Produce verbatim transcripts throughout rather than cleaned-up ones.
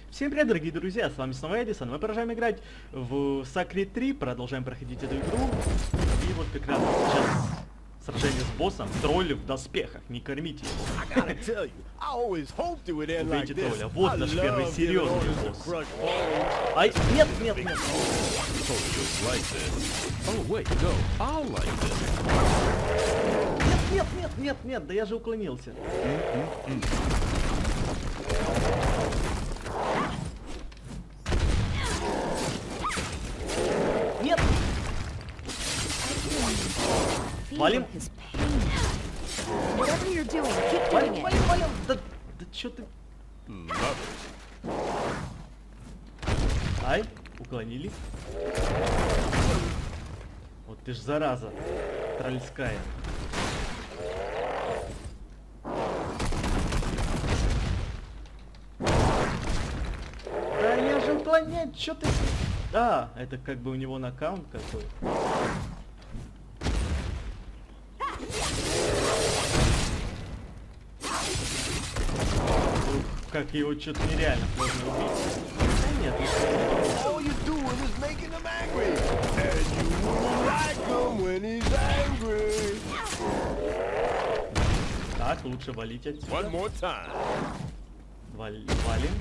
Всем привет, дорогие друзья, с вами снова Эдисон. Мы продолжаем играть в Сакрит три, продолжаем проходить эту игру. И вот как раз сейчас сражение с боссом. Тролль в доспехах, не кормите его. Убейте тролля. Вот наш первый серьезный босс. Ай, нет, нет, нет. Нет, нет, нет, нет, нет, да я же уклонился. Нет! Валим! Валим, валим, валим! Да, да чё ты? Ай, уклонились. Вот ты ж зараза тролльская. Да я же уклонять, чё ты? Да, это как бы у него нокаут какой. Ух, как его что-то нереально сложно убить. Да нет, так, лучше валить отсюда. Вал валим.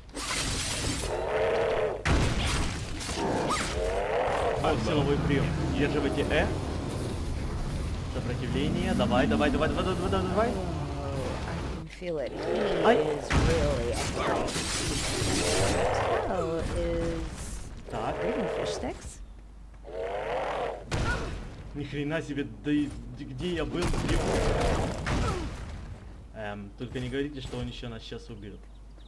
Вот силовой прием. Удерживайте Э. Сопротивление. Давай, давай, давай, давай, давай, давай, давай. Ай. Так. Ни хрена себе, да и где я был? Где... Эм, только не говорите, что он еще нас сейчас убьет.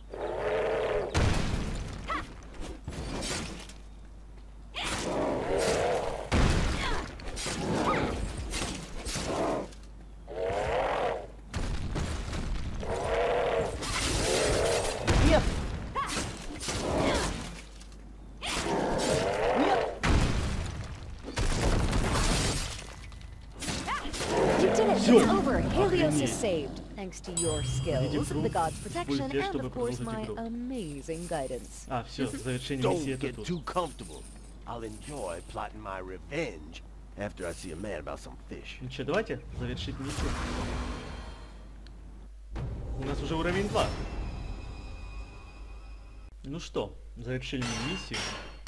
Thanks to your skills, the gods' protection, and of course my amazing guidance. А, все, завершение миссии это тут. Too comfortable. I'll enjoy plotting my revenge after I see a man about some fish. Ну что, давайте завершить миссию. У нас уже уровень два. Ну что, завершили миссию.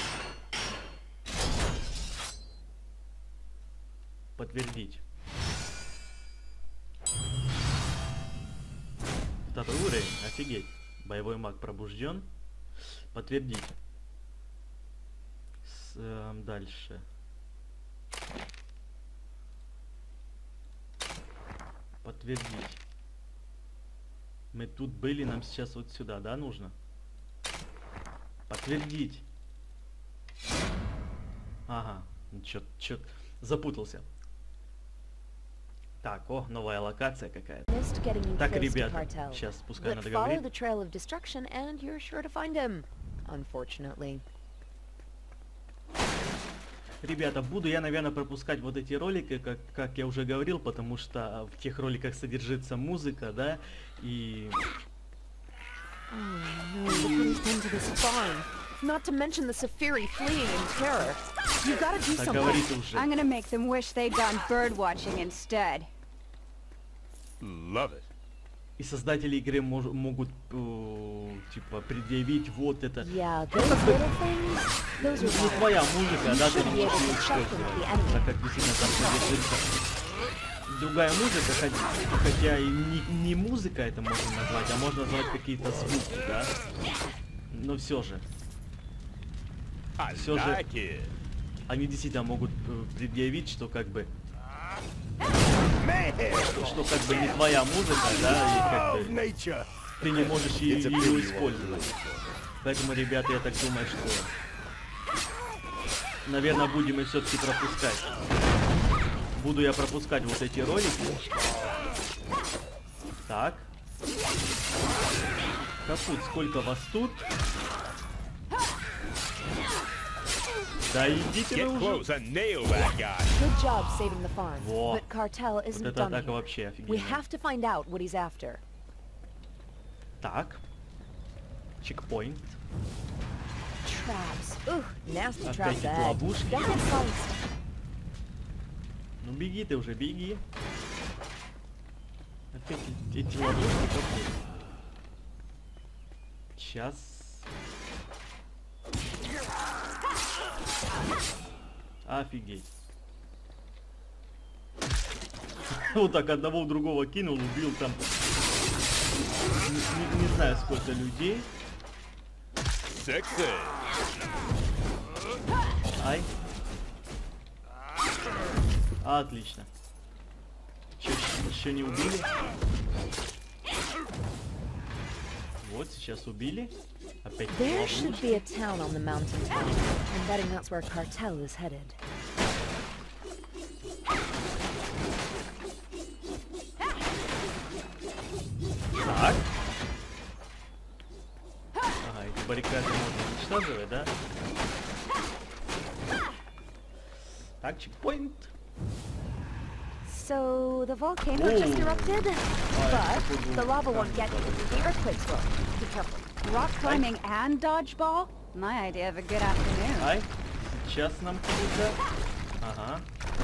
Подтвердить. Второй уровень, офигеть. Боевой маг пробужден. Подтвердить. С, э, дальше. Подтвердить. Мы тут были, нам сейчас вот сюда, да, нужно? Подтвердить. Ага, чё, чё, запутался. Так, о, новая локация какая-то. Так, ребята, сейчас пускай надо говорить. Ребята, буду я, наверное, пропускать вот эти ролики, как, как я уже говорил, потому что в тех роликах содержится музыка, да, и... Not to mention the Safiri fleeing in terror. You gotta do something. I'm gonna make them wish they'd gone bird watching instead. Love it. И создатели игры мож могут э, типа предъявить вот это. Yeah, those little things, those are не твоя музыка, да, ты не использовать, так как действительно там содержится другая музыка, хотя, хотя и не, не музыка это можно назвать, а можно назвать какие-то звуки, да. Но все же. Все же они действительно могут предъявить, что как бы что как бы не твоя музыка, да, и как бы ты не можешь ее, ее использовать. Поэтому, ребята, я так думаю, что наверное будем и все-таки пропускать. Буду я пропускать вот эти ролики. Так. Капут, сколько вас тут? Да идите вы уже. Во. Вот эта атака вообще офигенная. Так. Чекпоинт. Traps. Ooh, nasty Опять traps эти ahead. ловушки. Don't get sliced. Ну беги ты уже, беги. Опять эти, эти ловушки какие. Сейчас. Офигеть. Вот так одного в другого кинул, убил там. Не, не, не знаю сколько людей. Секси. Ай. Отлично. Че, еще не убили? Вот, сейчас убили. Опять There should ловушки. be a town on the mountain top. I'm betting that's where Cartel is headed. Так. Ага, эти баррикады можно уничтожить, да? Так, чекпоинт. So the volcano Ooh. just erupted, Alright, but the lava won't get you. The earthquakes will. Be careful. Rock climbing and dodgeball? My idea of a good afternoon. Ай, сейчас нам куда-то. Ага.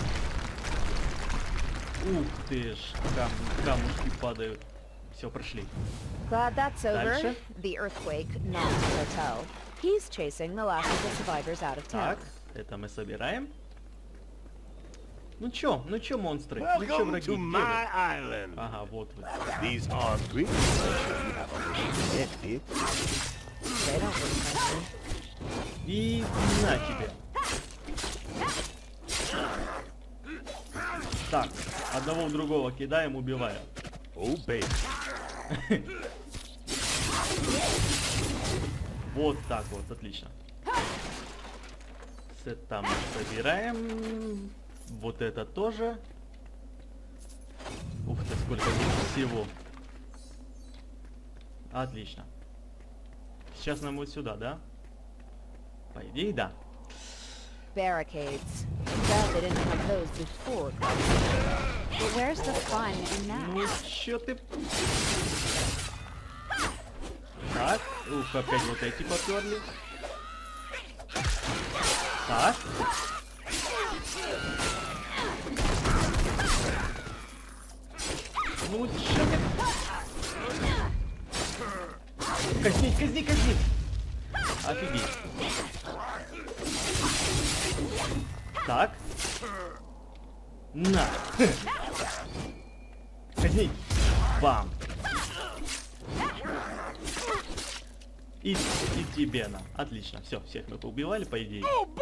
Ух ты ж, кам камушки падают. Все, прошли. Glad that's over. Дальше. The earthquake, not the Cartel. He's chasing the last of the survivors out of town. Так, это мы собираем. Ну чё, ну чё, монстры? Ну чё, Welcome враги? to Где my вы? island. Ага, вот вы. These are green. You have a little bit. They don't look friendly. И на тебе. Так, одного в другого кидаем, убиваем. Oh, baby. Вот так вот, отлично. Это мы собираем. Вот это тоже. Ух ты, сколько здесь всего. Отлично. Сейчас нам вот сюда, да? По идее, да. Barricades. Glad they didn't have those before. But where's the fun in that? Ну, чё ты... Так, ух, опять вот эти поперли. Так. Ну, чё ты... Казнить, казнить, казнить! Офигеть. Так. На. Казнить. Бам. И, и тебе на. Отлично. Все, всех мы поубивали, по идее.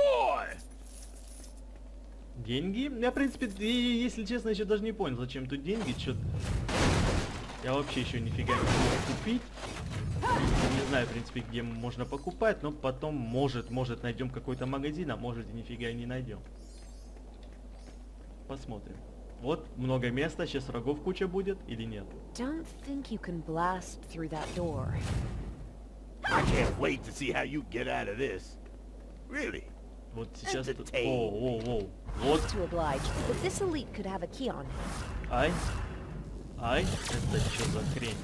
Деньги? Я, в принципе, и, если честно, еще даже не понял, зачем тут деньги. Чё... Я вообще еще нифига не могу купить. Не знаю, в принципе, где можно покупать, но потом, может, может, найдем какой-то магазин, а может, и нифига не найдем. Посмотрим. Вот, много места, сейчас врагов куча будет или нет? Don't think you can blast through that door. I can't wait to see how you get out of this. Really? Вот сейчас... тут- Entertain. О, о, о. Вот. To oblige, but this elite could have a key on him. Ай. Ай. Это что за хрень?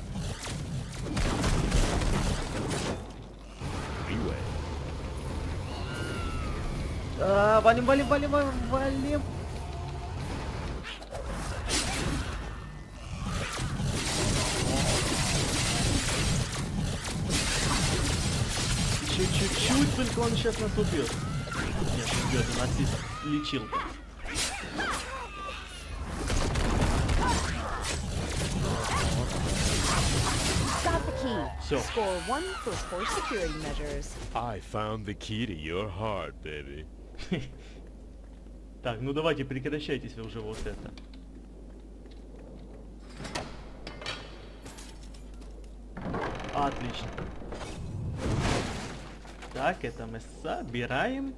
Anyway. А, валим, валим, валим, валим, валим. Еще чуть-чуть, только он сейчас нас убьет. Нет, убьет, у нас есть лечилка. Got the key. Всё. Score one for poor security measures. I found the key to your heart, baby. Так, ну давайте прекращайтесь вы уже вот это. Отлично. Так, это мы собираем.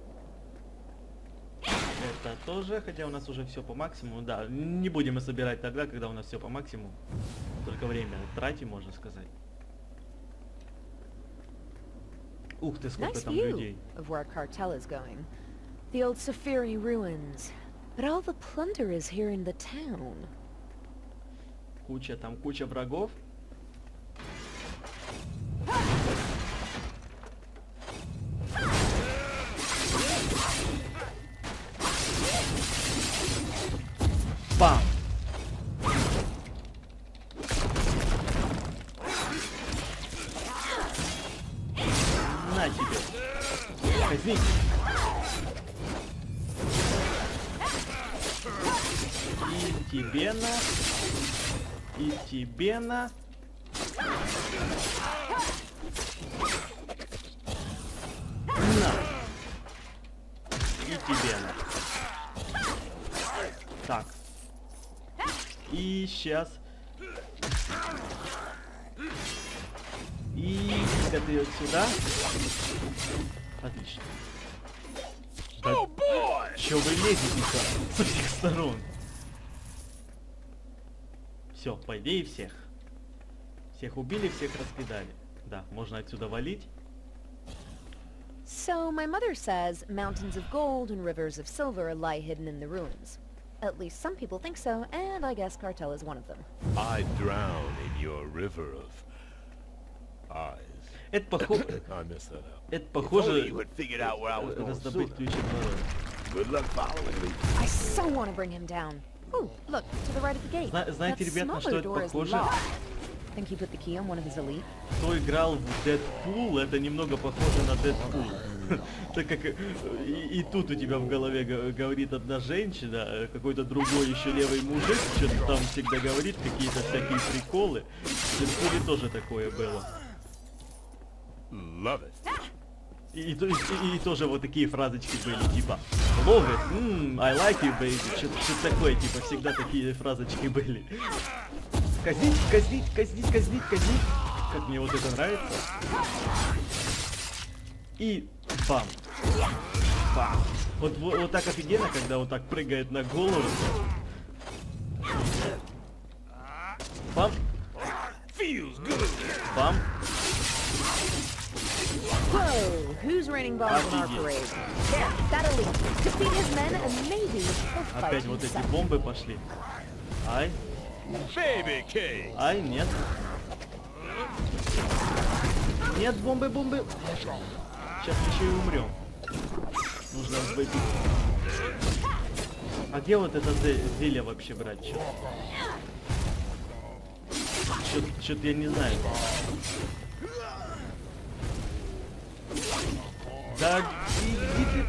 Это тоже, хотя у нас уже все по максимуму. Да, не будем мы собирать тогда, когда у нас все по максимуму. Только время тратим, можно сказать. Ух ты, сколько Nice там view людей. of where Cartel is going. The old Safiri ruins. But all the plunder is here in the town. Куча, там куча врагов. Бам! На тебе! Казни! И тебе на... И тебе на... На! И тебе на... Так. И сейчас. И ты вот сюда. Отлично. Да... Чё вы лезете-то со всех сторон? Все, по идее всех. Всех убили, всех раскидали. Да, можно отсюда валить. So my mother says mountains of gold and rivers of silver lie hidden in the ruins. At least some people think so, and I guess Cartel is one of them. I drown in your river of eyes. Это похоже... I messed that up. Это похоже... You had figured out where I was going раздобыть sooner. ключ от ворот. Good luck following me. I so want to bring him down. Ooh, look, to the right of the gate. Зна- знаете, That ребят, на что smaller это door is похоже? locked. Think he put the key on one of his elite? Кто играл в Дэдпул, это немного похоже на Дэдпул. Так как э, и, и тут у тебя в голове г- говорит одна женщина, э, какой-то другой еще левый мужик, что-то там всегда говорит, какие-то всякие приколы. В Дэдпуле тоже такое было. Love it. И, и, то- и- и тоже вот такие фразочки были, типа love it, mm, I like you, baby, что-то что такое, типа всегда такие фразочки были. Казнить, казнить, казнить, казнить, казнить. Как мне вот это нравится. И бам. Бам. Вот, вот, вот так офигенно, когда вот так прыгает на голову. Бам. Бам. Whoa, who's raining bombs on our parade? There, that elite. Defeat his men and maybe he'll fight Опять вот эти himself. бомбы пошли. Ай. Baby King. Ай, нет. Нет, бомбы, бомбы. Сейчас еще и умрем. Нужно выпить. А где вот это зе- зелье вообще брать? Что-то что-то я не знаю. Да иди ты.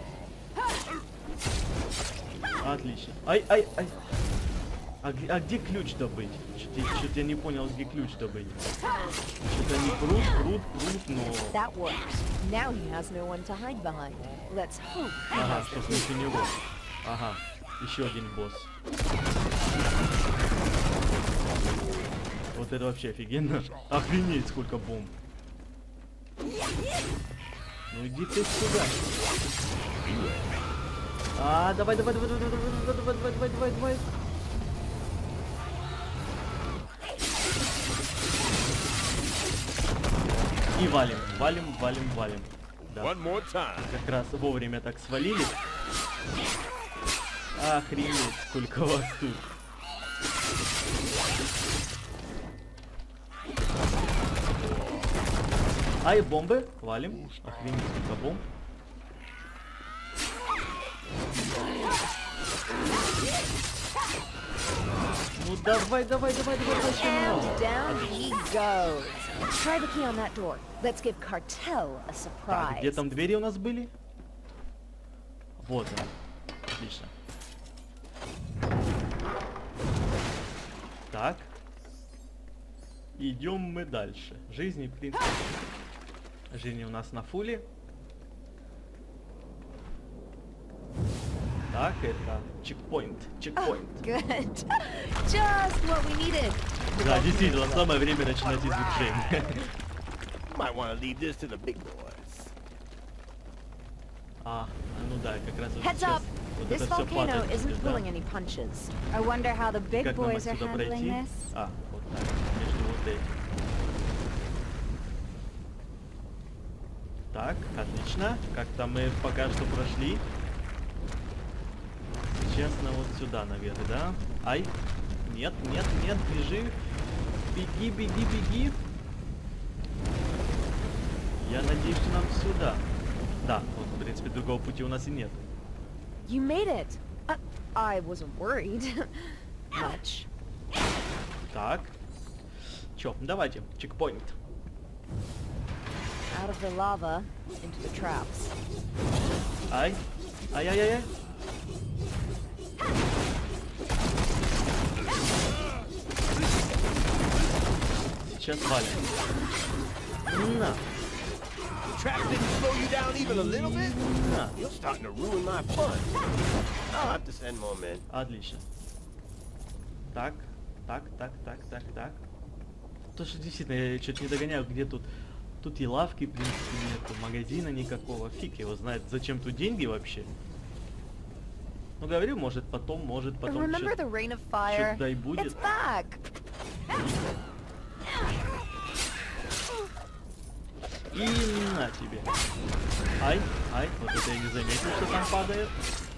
Отлично. Ай, ай, ай. А, г- а где ключ добыть? Что-то, что-то я не понял, где ключ добыть. Что-то они прут, прут, прут, но... That works. Now he has no one to hide behind. Let's hope he Ага, has что the смысл у него. Ага, еще один босс. Вот это вообще офигенно. Охренеть, сколько бомб. Ну иди ты сюда. А, давай, давай, давай, давай, давай, давай, давай, давай, давай, давай, давай. И валим, валим, валим, валим. Да. One more time. Как раз вовремя так свалили. Охренеть, сколько вас тут. Ай, бомбы, валим. Охренеть, сколько бомб. Ну давай, давай, давай, давай, давай, еще And немного. down he goes. Try the key on that door. Let's give Cartel a Так, surprise. где там двери у нас были? Вот он. Отлично. Так. Идем мы дальше. Жизни, в принципе. Жизни у нас на фуле. Так, это чекпоинт. Чекпоинт. Good. Just what we needed. Да, действительно, самое время начинать изучение. Might want to leave this to the big boys. А, ну да, как раз вот Heads сейчас up. вот This это все volcano падает. isn't здесь, да? pulling any punches. I wonder how the big Как нам boys are отсюда handling пройти? this. А, вот так, между вот этим. Так, отлично. Как-то мы пока что прошли. Честно, вот сюда, наверное, да? Ай! Нет, нет, нет, бежи! Беги, беги, беги! Я надеюсь, что нам сюда. Да, вот, в принципе, другого пути у нас и нет. You made it. Uh, I wasn't worried. Much. Так. Чё, давайте, чекпоинт. Out of the lava, into the traps. Ай. Ай-яй-яй-яй. Сейчас валим. На. Trap didn't slow you down even a little bit? На. You're starting to ruin my fun. I'll have to send more men. Отлично. Так, так, так, так, так, так. То, что действительно, я что-то не догоняю, где тут... Тут и лавки, в принципе, нету, магазина никакого. Фиг его знает, зачем тут деньги вообще. Ну, говорю, может потом, может потом. Remember the rain of fire? Что-то да и будет. It's back. И на тебе. Ай, ай, вот это я не заметил, что там падает.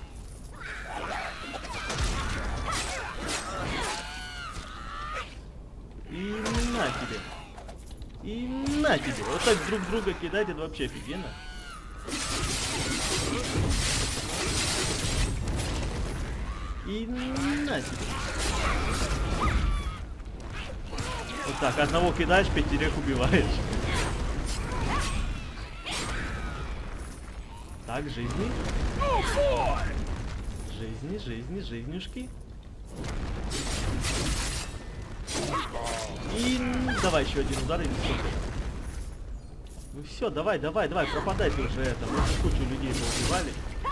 И на тебе. И на тебе. Вот так друг друга кидать, это вообще офигенно. И на тебе. Вот так, одного кидаешь, пятерых убиваешь. Так, жизни. Жизни, жизни, жизнюшки. И давай еще один удар или что-то. Ну все, давай, давай, давай, пропадай ты уже это. Мы уже кучу людей поубивали.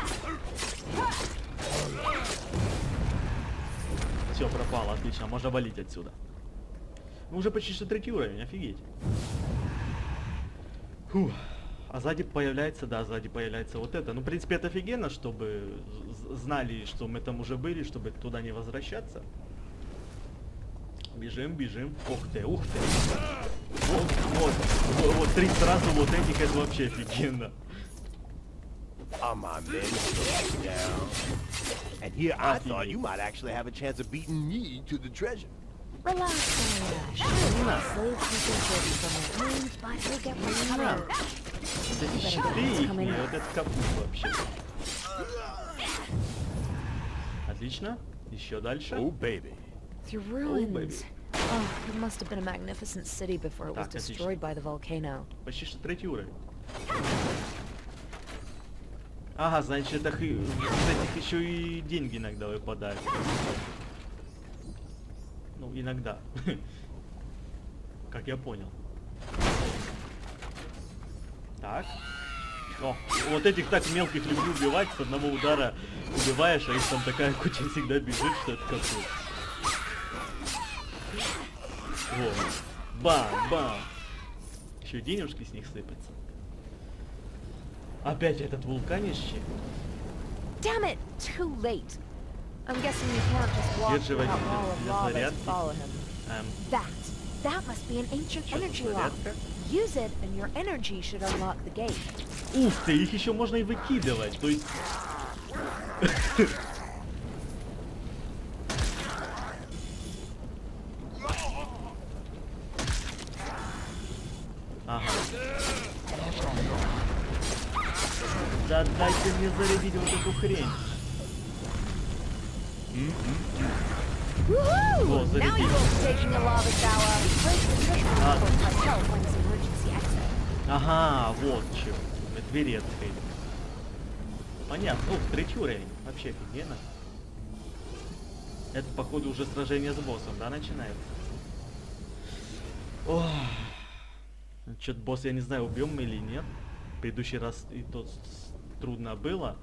Все, пропало, отлично, можно валить отсюда. Мы уже почти что третий уровень, офигеть. Фух. А сзади появляется, да, сзади появляется вот это. Ну, в принципе, это офигенно, чтобы знали, что мы там уже были, чтобы туда не возвращаться. Бежим, бежим. Ух ты, ух ты. Вот, вот, вот, вот три сразу вот этих, это вообще офигенно. Are my men still down? And here I thought you might actually have a chance of beating me to the treasure. Relax, Ash. Slave people searching for my wounds, but he'll get recovered. Это щиты их, и вот этот капут вообще. Отлично. Еще дальше. Oh, baby. The ruins. Oh, it must have been a magnificent city before it was destroyed by the volcano. Почти что третий уровень. Ага, значит, это с этих еще и деньги иногда выпадают. Ну, иногда. Как я понял. Так. О, вот этих так мелких люблю убивать, с одного удара убиваешь, а их там такая куча всегда бежит, что это капут. Во. Бам, бам. Еще денежки с них сыпятся. Опять этот вулканище. Damn it! Too late. I'm guessing you can't just walk through that wall of lava to follow him. Эм, That. That must be an ancient energy lock. Use it, and your energy should unlock the gate. ух ты, их еще можно и выкидывать. То есть... Ага. Да дайте мне зарядить вот эту хрень. Woohoo! Вот, Now зарядить. you will be taking a lava shower. Place the treasure А. before cartel finds emergency exit. Ага, вот чего. Двери открыли. Понятно. Ух, третий уровень. Вообще офигенно. Это, походу, уже сражение с боссом, да, начинается? Ох. Чё-то босс, я не знаю, убьем мы или нет. В предыдущий раз и то трудно было.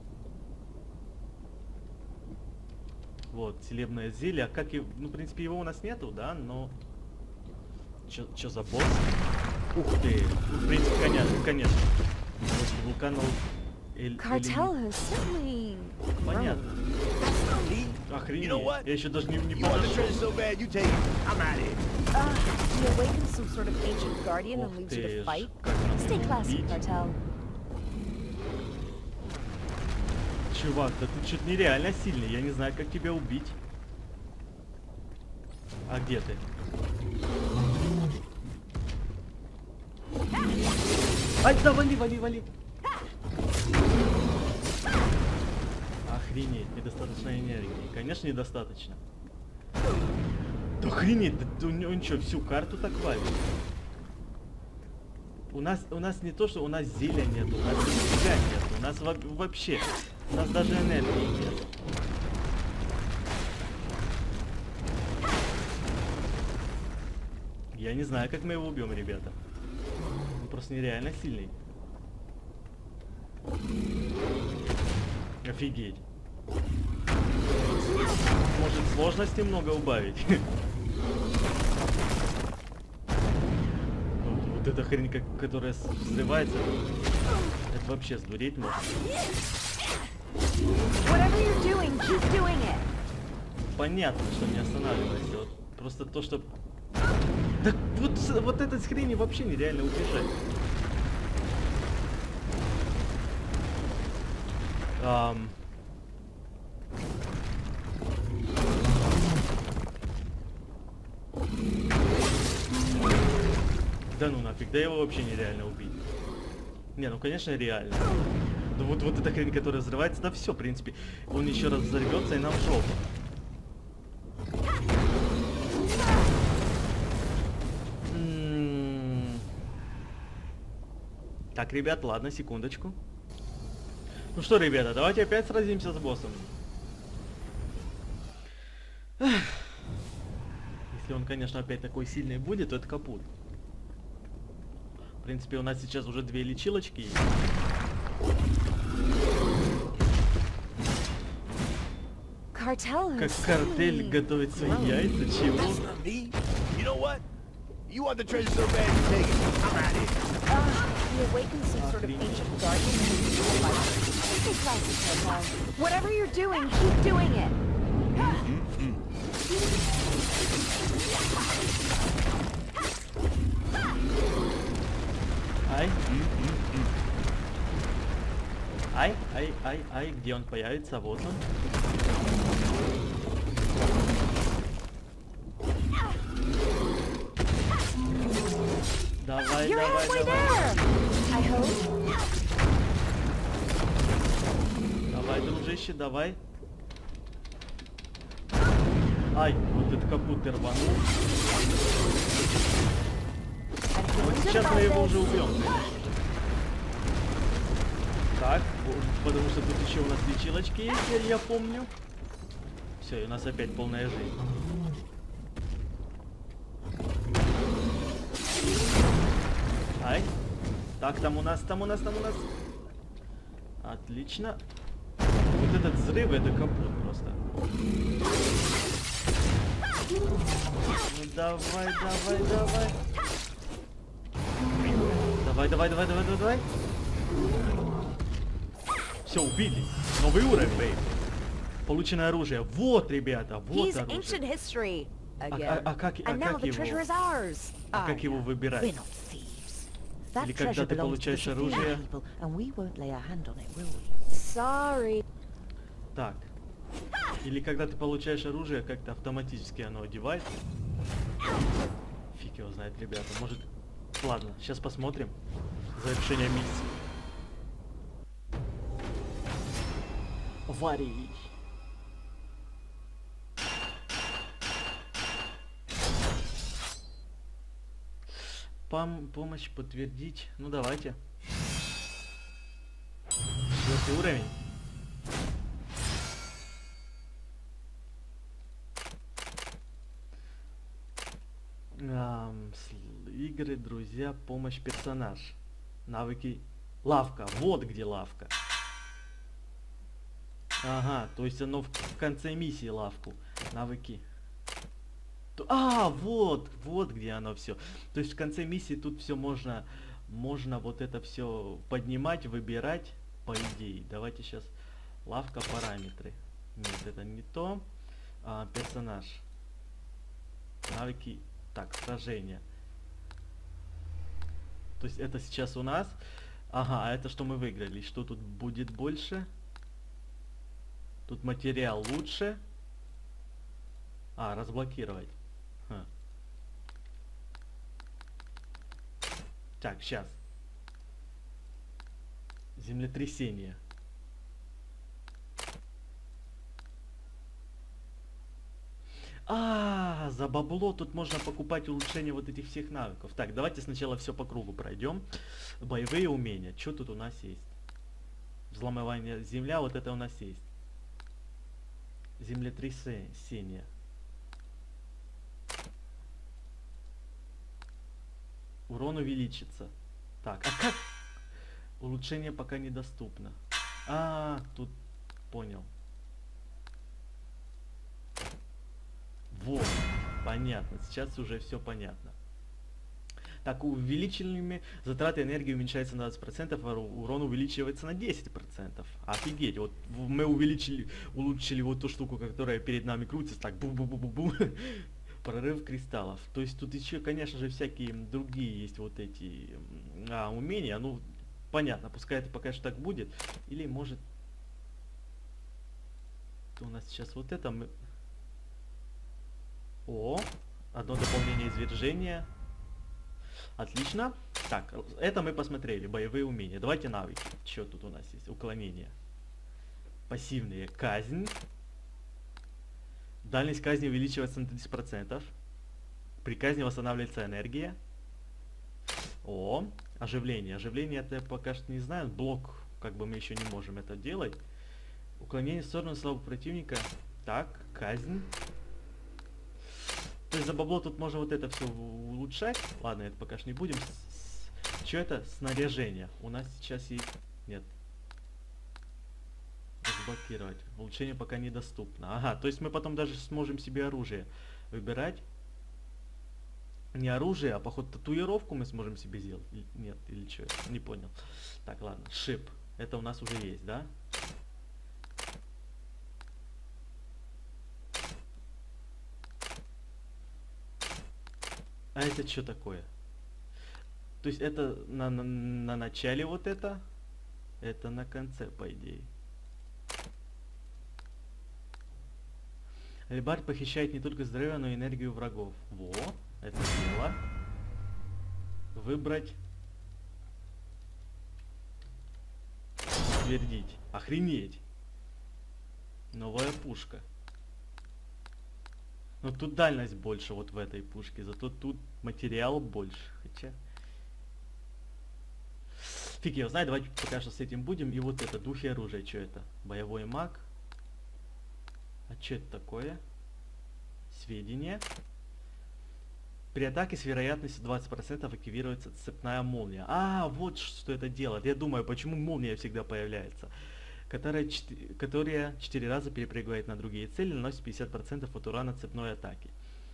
Вот, целебное зелье. А как и... Ну, в принципе, его у нас нету, да, но... Чё, чё за босс? Ух ты! Ну, в принципе, конечно, конечно. Вот вулкан... Эль, Cartel has certainly понятно. You know Охренеть. what? Я еще даже не, не You want the подошел. treasure so bad, you take it. I'm out of here. Uh, he awakens some sort of ancient guardian and Ух leaves you ты to ж, fight. как нам Stay его classy, убить? Cartel. Чувак, да ты что-то нереально сильный. Я не знаю, как тебя убить. А где ты? Ай, да вали, вали, вали. Охренеть, недостаточно энергии. Конечно, недостаточно. Да охренеть, да, он, он что, всю карту так валит? У нас, у нас не то, что у нас зелья нету, у нас нифига нету, у нас во вообще, у нас даже энергии нет. Я не знаю, как мы его убьем, ребята. Он просто нереально сильный. Офигеть. Может, сложности немного убавить? Вот, вот эта хрень, как, которая взрывается, это вообще сдуреть можно. Понятно, что не останавливайся. Вот просто то, что... Да вот, вот этой хрени вообще нереально убежать. Um... Да ну нафиг, да его вообще нереально убить. Не, ну конечно реально. Да вот, вот эта хрень, которая взрывается, да все, в принципе. Он еще раз взорвется и нам в жопу. М-м-м. Так, ребят, ладно, секундочку. Ну что, ребята, давайте опять сразимся с боссом. Если он, конечно, опять такой сильный будет, то это капут. В принципе, у нас сейчас уже две лечилочки есть. Как картель готовит свои яйца, чего? He awakens some sort of ancient guardian and he's like, whatever you're doing, keep doing it. Ай. Ай, ай, ай, ай, где он появится? Вот он. Давай, You're давай, halfway давай. there, I hope. Давай, дружище, давай. Ай, вот этот капут ты рванул. Вот сейчас мы его уже убьем, конечно же. Так, потому что тут еще у нас лечилочки есть, я, я помню. Все, и у нас опять полная жизнь. Ай. Так, там у нас, там у нас, там у нас. Отлично. Вот этот взрыв, это капут просто. Ну давай, давай, давай. Давай, давай, давай, давай, давай, давай. Все, убили. Новый уровень, бейб. Получено оружие. Вот, ребята, вот He's оружие. ancient history А, again. а, а как, а And now как the его? treasure is ours. А как его выбирать? We're not thieves. That Или когда treasure ты belongs to the получаешь Sophia оружие? people, and we won't lay our hand on it, will we? Sorry. Так. Или когда ты получаешь оружие, как-то автоматически оно одевается. Фиг его знает, ребята. Может... Ладно, сейчас посмотрим. Завершение миссии. Варий. Пом помощь подтвердить. Ну давайте. Четвертый уровень. Um, игры, друзья, помощь, персонаж. Навыки. Лавка. Вот где лавка. Ага, то есть оно в, в конце миссии лавку. Навыки. То, а, вот, вот где оно все. То есть в конце миссии тут все можно, можно вот это все поднимать, выбирать, по идее. Давайте сейчас лавка, параметры. Нет, это не то. А, персонаж. Навыки. Так, сражение. То есть это сейчас у нас. Ага, а это что мы выиграли? Что тут будет больше? Тут материал лучше. А, разблокировать. Ха. Так, сейчас. Землетрясение. А, за бабло тут можно покупать улучшение вот этих всех навыков. Так, давайте сначала все по кругу пройдем. Боевые умения. Что тут у нас есть? Взламывание земля, вот это у нас есть. Землетрясение. Урон увеличится. Так, а как? Улучшение пока недоступно. А, тут понял. Вот, понятно. Сейчас уже все понятно. Так, увеличенными затраты энергии уменьшаются на двадцать процентов, а урон увеличивается на десять процентов. Офигеть, вот мы увеличили, улучшили вот ту штуку, которая перед нами крутится, так, бу-бу-бу-бу-бу. Прорыв кристаллов. То есть тут еще, конечно же, всякие другие есть вот эти а, умения. Ну, понятно, пускай это пока что так будет. Или может... У нас сейчас вот это... Мы... О, одно дополнение извержения. Отлично. Так, это мы посмотрели. Боевые умения. Давайте навыки. Что тут у нас есть? Уклонение. Пассивные. Казнь. Дальность казни увеличивается на тридцать процентов. При казни восстанавливается энергия. О, оживление. Оживление это я пока что не знаю. Блок, как бы мы еще не можем это делать. Уклонение в сторону слабого противника. Так, казнь. То есть за бабло тут можно вот это все улучшать. Ладно, это пока что не будем. Что это? Снаряжение. У нас сейчас есть... Нет. Разблокировать. Улучшение пока недоступно. Ага, то есть мы потом даже сможем себе оружие выбирать. Не оружие, а походу татуировку мы сможем себе сделать. Или, нет, или что? Не понял. Так, ладно. Шип. Это у нас уже есть, да? А это что такое? То есть это на, на, на начале вот это? Это на конце, по идее. Алибард похищает не только здоровье, но и энергию врагов. Во, это дело. Выбрать. Утвердить. Охренеть. Новая пушка. Но тут дальность больше вот в этой пушке, зато тут материал больше. Хотя... Фиг его знает, давайте пока что с этим будем. И вот это, духи оружия, что это? Боевой маг. А что это такое? Сведения. При атаке с вероятностью двадцать процентов активируется цепная молния. А, вот что это делает. Я думаю, почему молния всегда появляется. Которая, которая четыре раза перепрыгивает на другие цели, наносит пятьдесят процентов от урона цепной атаки.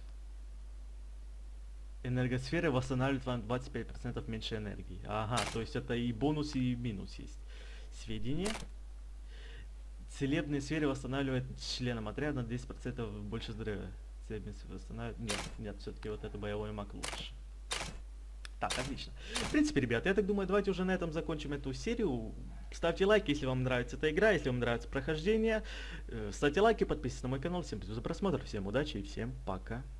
Энергосферы восстанавливают вам двадцать пять процентов меньше энергии. Ага, то есть это и бонус, и минус есть. Сведения. Целебные сферы восстанавливают членам отряда на десять процентов больше здоровья. Целебные сферы восстанавливают... Нет, нет, все-таки вот это боевой маг лучше. Так, отлично. В принципе, ребята, я так думаю, давайте уже на этом закончим эту серию. Ставьте лайки, если вам нравится эта игра, если вам нравится прохождение. Ставьте лайки, подписывайтесь на мой канал. Всем спасибо за просмотр, всем удачи и всем пока.